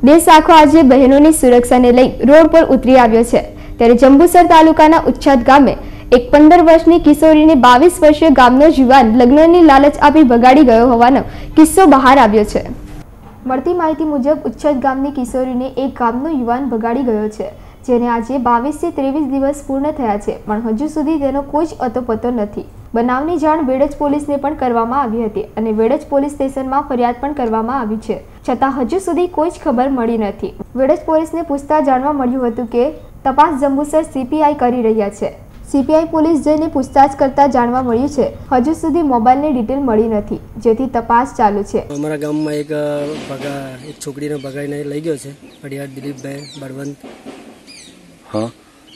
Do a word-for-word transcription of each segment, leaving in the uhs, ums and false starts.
દેશ આખો આજે બહેનોની સુરક્ષાને લઈ રોડ પર ઉતરી આવ્યો છે। ત્યારે જંબુસર તાલુકાના ઉચ્છાદ ગામે એક પંદર વર્ષની કિશોરીને બાવીસ વર્ષીય ગામનો યુવાન લગ્નની લાલચ આપી ભગાડી ગયો હોવાનો કિસ્સો બહાર આવ્યો છે। મળતી માહિતી મુજબ ઉચ્છાદ ગામની કિશોરીને એક ગામનો યુવાન ભગાડી ગયો છે, જેને આજે બાવીસ થી ત્રેવીસ દિવસ પૂર્ણ થયા છે, પણ હજુ સુધી તેનો કોઈ જ અતોપતો નથી। બનાવની જાણ વેડજ પોલીસને પણ કરવામાં આવી હતી અને વેડજ પોલીસ સ્ટેશનમાં ફરિયાદ પણ કરવામાં આવી છે, છતાં હજુ સુધી કોઈ જ ખબર મળી નથી। વેડજ પોલીસને પૂછતા જાણવા મળ્યું હતું કે તપાસ જંબુસર સીપીઆઈ કરી રહ્યા છે। સીપીઆઈ પોલીસ જઈને પૂછતાછ કરતા જાણવા મળ્યું છે હજુ સુધી મોબાઈલની ડિટેલ મળી નથી, જેથી તપાસ ચાલુ છે। અમારા ગામમાં એક ભગા એક છોકરીને ભગાઈને લઈ ગયો છે પડિયાર દિલીપભાઈ બળવંત, હા,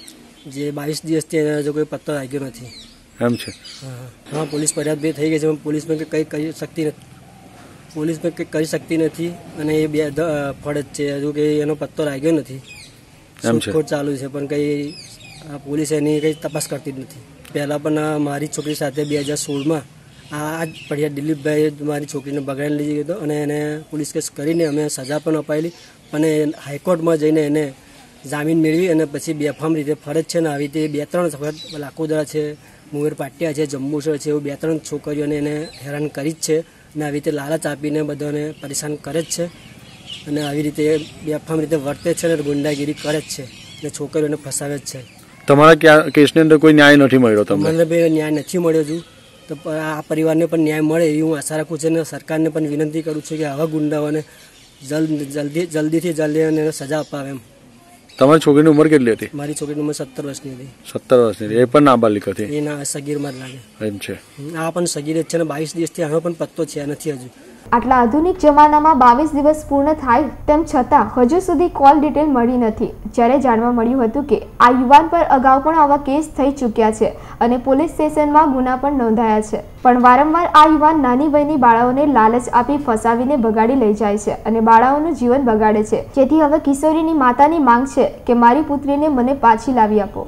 જે બાવીસ દિવસથી એના જો કોઈ પત્તો લાગ્યો નથી એમ છે। હા, પોલીસ ફરિયાદ બી થઈ ગઈ છે, પોલીસ પણ કંઈ કરી શકતી નથી પોલીસ પણ કંઈ કરી શકતી નથી અને એ બે ફરજ છે, હજુ કે એનો પત્તો લાગ્યો નથી, શોધખોળ ચાલુ છે, પણ કંઈ પોલીસ એની કંઈ તપાસ કરતી જ નથી। પહેલાં પણ મારી છોકરી સાથે બે હજાર સોળમાં આ જ પડિયાર દિલીપભાઈ મારી છોકરીને બગાડીને લઈ ગયો હતો અને એને પોલીસ કેસ કરીને અમે સજા પણ અપાયેલી અને હાઈકોર્ટમાં જઈને એને જામીન મેળવી અને પછી બેફામ રીતે ફરજ છે ને આવી રીતે બે ત્રણ વખત લાકોદરા છે, મુંગેર પાટિયા છે, જંબુસર છે, એવું બે ત્રણ છોકરીઓને એને હેરાન કરી જ છે અને આવી રીતે લાલચ આપીને બધાને પરેશાન કરે જ છે અને આવી રીતે બેફામ રીતે વર્તે છે અને ગુંડાગીરી કરે જ છે અને છોકરીઓને ફસાવે જ છે। તમારા ક્યાં કેસની અંદર કોઈ ન્યાય નથી મળ્યો તમને? મને બી ન્યાય નથી મળ્યો હજુ, તો આ પરિવારને પણ ન્યાય મળે એવી હું આશા રાખું છું અને સરકારને પણ વિનંતી કરું છું કે આવા ગુંડાઓને જલ્દ જલ્દી જલ્દીથી જલ્દી એને સજા અપાવે એમ। તમારી છોકરીની ઉંમર કેટલી હતી? મારી છોકરીની ઉંમર સત્તર વર્ષની હતી। સત્તર વર્ષની? એ પણ નાબાલિગ હતી? એ ના સગીરમાં જ લાગે એમ છે। આ પણ સગીર જ છે ને બાવીસ દિવસથી આનો પણ પત્તો છે નથી હજુ। આટલા આધુનિક જમાનામાં બાવીસ દિવસ પૂર્ણ થાય તેમ છતાં હજુ સુધી કોલ ડિટેલ મળી નથી, જ્યારે જાણવા મળ્યું હતું કે આ યુવાન પર અગાઉ પણ આવા કેસ થઈ ચૂક્યા છે અને પોલીસ સ્ટેશનમાં ગુના પણ નોંધાયા છે, પણ વારંવાર આ યુવાન નાની વયની બાળાઓને લાલચ આપી ફસાવીને ભગાડી લઈ જાય છે અને બાળાઓનું જીવન બગાડે છે, જેથી હવે કિશોરીની માતાની માંગ છે કે મારી પુત્રીને મને પાછી લાવી આપો।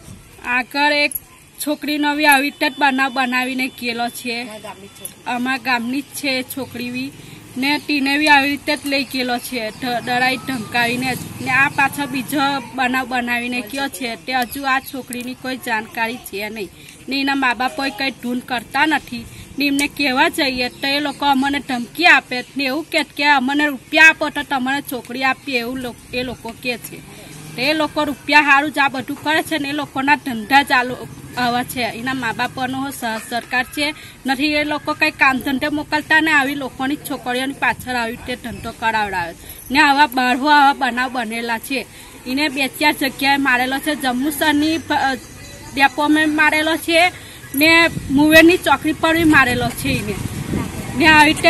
આગળ એક છોકરીનો બી આવી રીતે બનાવ બનાવીને ગયેલો છે, અમારા ગામની જ છે છોકરી બી ને ટીને બી આવી રીતે જ લઈ ગયેલો છે ડરાઈ ધમકાવીને જ, ને આ પાછળ બીજો બનાવ બનાવીને ગયો છે તે હજુ આ છોકરીની કોઈ જાણકારી છે નહીં ને એના મા બાપ કંઈ ઢૂંઢ કરતા નથી ને એમને કહેવા જઈએ તો એ લોકો અમને ધમકી આપે ને એવું કહે કે અમને રૂપિયા આપો તો તમને છોકરી આપીએ એવું એ લોકો કહે છે। એ લોકો રૂપિયા સારું જ આ બધું કરે છે ને એ લોકોના ધંધા ચાલુ આવા છે, એના મા બાપનો સરકાર છે નથી, એ લોકો કંઈ કામ ધંધે મોકલતા ને આવી લોકોની છોકરીઓની પાછળ આવી રીતે ધંધો કરાવડાવે ને આવા બાળવો આવા બનાવ બનેલા છે। એને બે ચાર જગ્યાએ મારેલો છે, જંબુસરની ડેપોમાં મારેલો છે ને મુવેરની ચોકડી પર બી મારેલો છે એને ને આવી રીતે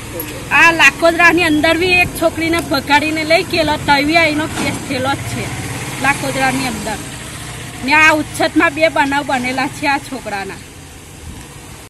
આ લાકોદરાની અંદર બી એક છોકરીને ભગાડીને લઈ ગયેલો તવી એનો કેસ થયેલો જ છે લાકોદરાની અંદર ને આ ઉચ્છતમાં બે બનાવ બનેલા છે આ છોકરાના।